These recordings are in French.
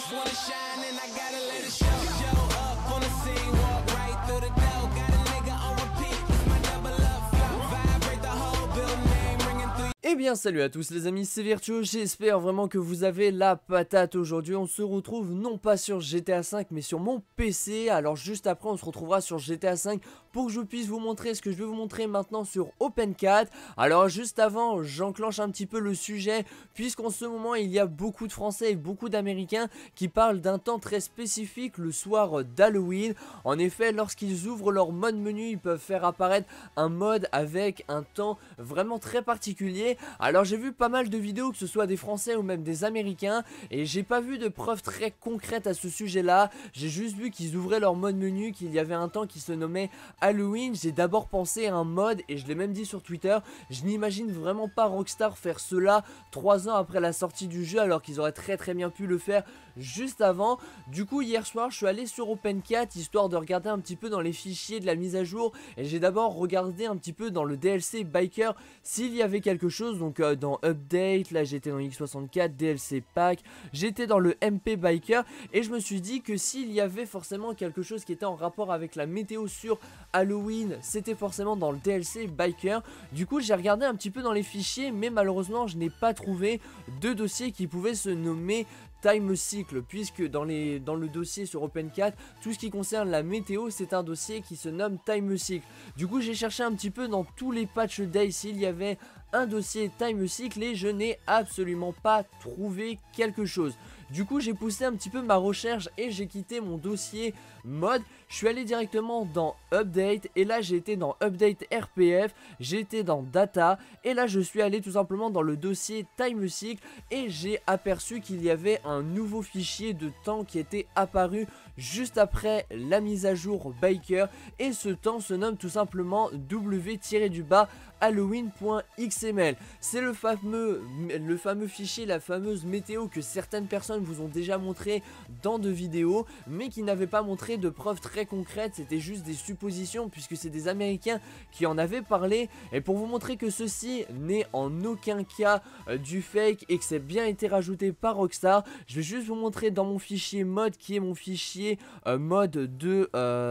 Wanna shine and I gotta let it show. Show up on the scene, walk right through the door. Got a nigga on repeat, it's my double up flow. Vibrate the whole building, name ringing through. Eh bien salut à tous les amis, c'est Virtuo, j'espère vraiment que vous avez la patate. Aujourd'hui on se retrouve non pas sur GTA 5 mais sur mon PC. Alors juste après on se retrouvera sur GTA 5 pour que je puisse vous montrer ce que je vais vous montrer maintenant sur OpenCat. Alors juste avant j'enclenche un petit peu le sujet, puisqu'en ce moment il y a beaucoup de Français et beaucoup d'Américains qui parlent d'un temps très spécifique, le soir d'Halloween. En effet, lorsqu'ils ouvrent leur mode menu, ils peuvent faire apparaître un mode avec un temps vraiment très particulier. Alors j'ai vu pas mal de vidéos, que ce soit des Français ou même des Américains, et j'ai pas vu de preuves très concrètes à ce sujet là. J'ai juste vu qu'ils ouvraient leur mode menu, qu'il y avait un temps qui se nommait Halloween. J'ai d'abord pensé à un mode, et je l'ai même dit sur Twitter, je n'imagine vraiment pas Rockstar faire cela 3 ans après la sortie du jeu, alors qu'ils auraient très bien pu le faire juste avant. Du coup hier soir je suis allé sur OpenCat histoire de regarder un petit peu dans les fichiers de la mise à jour, et j'ai d'abord regardé un petit peu dans le DLC Biker s'il y avait quelque chose. Donc dans Update, là j'étais dans X64, DLC Pack, j'étais dans le MP Biker, et je me suis dit que s'il y avait forcément quelque chose qui était en rapport avec la météo sur Halloween, c'était forcément dans le DLC Biker. Du coup j'ai regardé un petit peu dans les fichiers, mais malheureusement je n'ai pas trouvé de dossier qui pouvait se nommer Time Cycle, puisque dans le dossier sur OpenCat, tout ce qui concerne la météo, c'est un dossier qui se nomme Time Cycle. Du coup j'ai cherché un petit peu dans tous les patch days s'il y avait un dossier Time Cycle, et je n'ai absolument pas trouvé quelque chose. Du coup j'ai poussé un petit peu ma recherche et j'ai quitté mon dossier mode. Je suis allé directement dans Update, et là j'ai été dans Update RPF, j'ai été dans Data, et là je suis allé tout simplement dans le dossier Time Cycle, et j'ai aperçu qu'il y avait un nouveau fichier de temps qui était apparu juste après la mise à jour Biker, et ce temps se nomme tout simplement w-du-bas halloween.xml. C'est le fameux fichier, la fameuse météo que certaines personnes vous ont déjà montré dans de vidéos, mais qui n'avaient pas montré de preuves très concrètes. C'était juste des suppositions, puisque c'est des Américains qui en avaient parlé. Et pour vous montrer que ceci n'est en aucun cas du fake, et que c'est bien été rajouté par Rockstar, je vais juste vous montrer dans mon fichier mode, qui est mon fichier mode de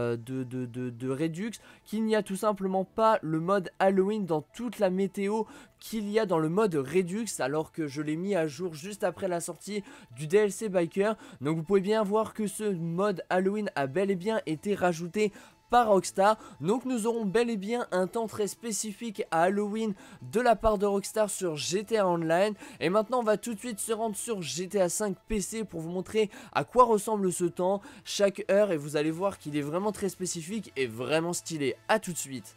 Redux, qu'il n'y a tout simplement pas le mode Halloween dans toute la météo qu'il y a dans le mode Redux, alors que je l'ai mis à jour juste après la sortie du DLC Biker. Donc vous pouvez bien voir que ce mode Halloween a bel et bien été rajouté par Rockstar. Donc nous aurons bel et bien un temps très spécifique à Halloween de la part de Rockstar sur GTA Online. Et maintenant on va tout de suite se rendre sur GTA 5 PC pour vous montrer à quoi ressemble ce temps chaque heure, et vous allez voir qu'il est vraiment très spécifique et vraiment stylé. A tout de suite.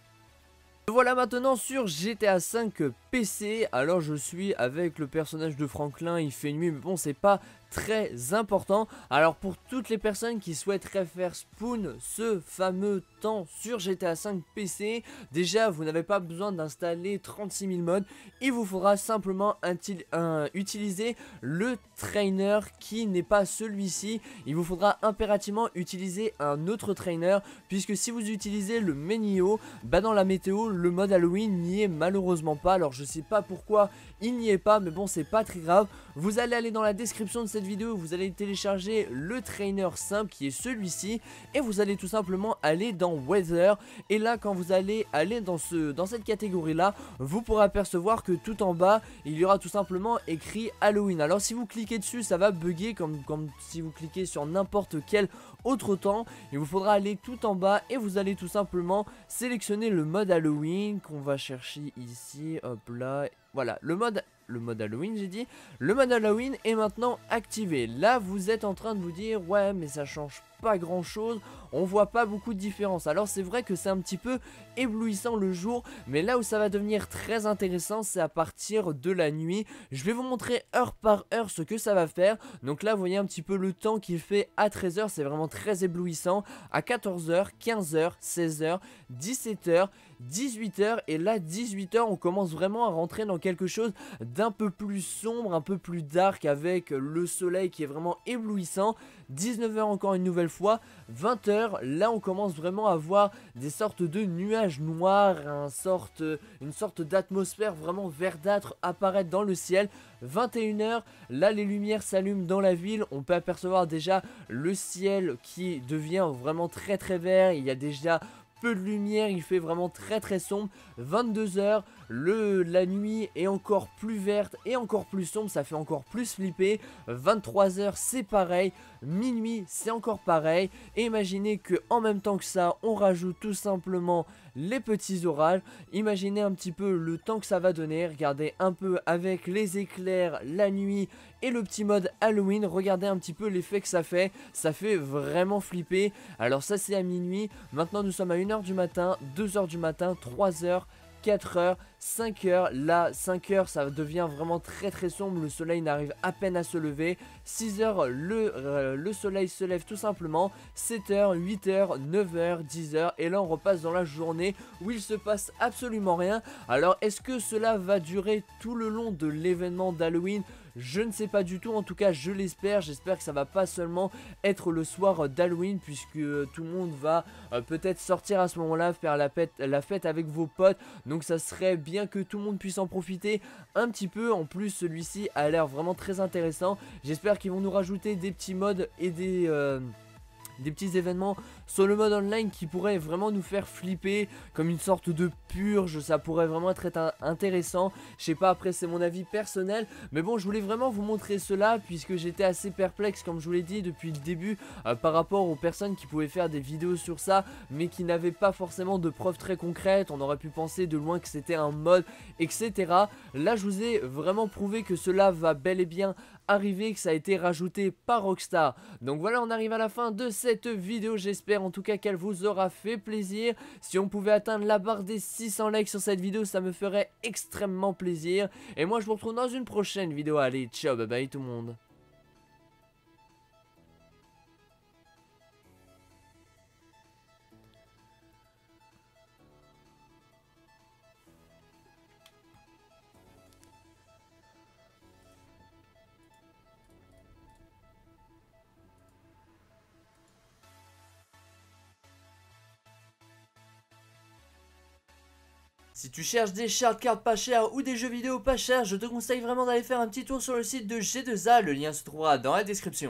Voilà maintenant sur GTA 5 PC. Alors je suis avec le personnage de Franklin, il fait nuit mais bon c'est pas très important. Alors pour toutes les personnes qui souhaiteraient faire spawn ce fameux temps sur GTA 5 PC, déjà vous n'avez pas besoin d'installer 36 000 mods, il vous faudra simplement utiliser le trainer qui n'est pas celui-ci. Il vous faudra impérativement utiliser un autre trainer, puisque si vous utilisez le Menio, bah dans la météo le mode Halloween n'y est malheureusement pas. Alors je sais pas pourquoi il n'y est pas, mais bon c'est pas très grave. Vous allez aller dans la description de cette vidéo, vous allez télécharger le trainer simple qui est celui-ci, et vous allez tout simplement aller dans Weather, et là quand vous allez aller dans cette catégorie là, vous pourrez apercevoir que tout en bas il y aura tout simplement écrit Halloween. Alors si vous cliquez dessus ça va bugger comme si vous cliquez sur n'importe quel autre temps. Il vous faudra aller tout en bas et vous allez tout simplement sélectionner le mode Halloween qu'on va chercher ici, hop là, voilà, le mode Halloween j'ai dit. Le mode Halloween est maintenant activé. Là vous êtes en train de vous dire ouais mais ça change pas grand chose, on voit pas beaucoup de différence. Alors c'est vrai que c'est un petit peu éblouissant le jour, mais là où ça va devenir très intéressant c'est à partir de la nuit. Je vais vous montrer heure par heure ce que ça va faire. Donc là vous voyez un petit peu le temps qu'il fait à 13 h, c'est vraiment très éblouissant. À 14 h, 15 h, 16 h, 17 h, 18 h, et là 18 h on commence vraiment à rentrer dans quelque chose d'un peu plus sombre, un peu plus dark, avec le soleil qui est vraiment éblouissant. 19 h encore une nouvelle fois fois 20h, là on commence vraiment à voir des sortes de nuages noirs, une sorte d'atmosphère vraiment verdâtre apparaître dans le ciel. 21h, là les lumières s'allument dans la ville, on peut apercevoir déjà le ciel qui devient vraiment très vert, il y a déjà peu de lumière, il fait vraiment très sombre. 22h, la nuit est encore plus verte et encore plus sombre, ça fait encore plus flipper. 23h c'est pareil, minuit c'est encore pareil. Et imaginez que en même temps que ça, on rajoute tout simplement les petits orages. Imaginez un petit peu le temps que ça va donner, regardez un peu avec les éclairs, la nuit et le petit mode Halloween, regardez un petit peu l'effet que ça fait vraiment flipper. Alors ça c'est à minuit, maintenant nous sommes à 1h du matin, 2h du matin, 3h, 4h, 5h, là 5h ça devient vraiment très sombre, le soleil n'arrive à peine à se lever. 6h le soleil se lève tout simplement. 7h, 8h, 9h, 10h et là on repasse dans la journée où il se passe absolument rien. Alors est-ce que cela va durer tout le long de l'événement d'Halloween? Je ne sais pas du tout, en tout cas je l'espère, j'espère que ça va pas seulement être le soir d'Halloween puisque tout le monde va peut-être sortir à ce moment-là, faire la fête avec vos potes, donc ça serait bien que tout le monde puisse en profiter un petit peu. En plus celui-ci a l'air vraiment très intéressant, j'espère qu'ils vont nous rajouter des petits modes et des petits événements sur le mode online qui pourraient vraiment nous faire flipper, comme une sorte de purge, ça pourrait vraiment être intéressant. Je sais pas, après c'est mon avis personnel, mais bon je voulais vraiment vous montrer cela puisque j'étais assez perplexe comme je vous l'ai dit depuis le début par rapport aux personnes qui pouvaient faire des vidéos sur ça mais qui n'avaient pas forcément de preuves très concrètes. On aurait pu penser de loin que c'était un mode etc. Là je vous ai vraiment prouvé que cela va bel et bien arriver, que ça a été rajouté par Rockstar. Donc voilà, on arrive à la fin de cette vidéo, j'espère en tout cas qu'elle vous aura fait plaisir. Si on pouvait atteindre la barre des 600 likes sur cette vidéo, ça me ferait extrêmement plaisir. Et moi je vous retrouve dans une prochaine vidéo. Allez, ciao, bye bye tout le monde. Si tu cherches des cartes pas chères ou des jeux vidéo pas chers, je te conseille vraiment d'aller faire un petit tour sur le site de G2A, le lien se trouvera dans la description.